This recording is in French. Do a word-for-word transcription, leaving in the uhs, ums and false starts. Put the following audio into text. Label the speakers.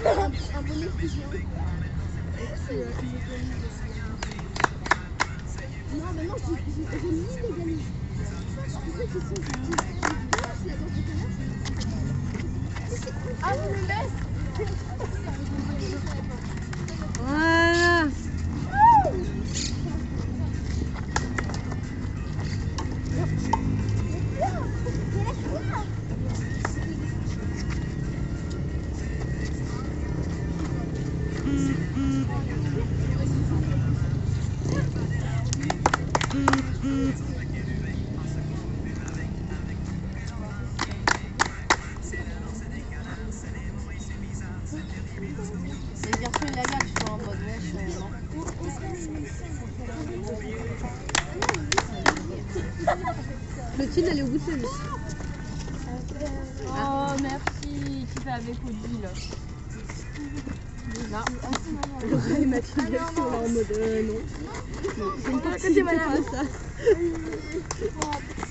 Speaker 1: un bonnet qui vient. Non, mais non, je l'illégalise. Tu sais qu'ils sont ah, vous me laissez.
Speaker 2: Voilà.
Speaker 1: Les garçons, ils la gardent, tu vois, en mode wesh, non.
Speaker 2: Clotilde, elle est au bout de sa vie.
Speaker 1: Oh, merci. Qui fait avec Audrey, là? Là.
Speaker 2: Et Mathilde, elles sont là en mode euh, non. C'est une personne qui fait ça.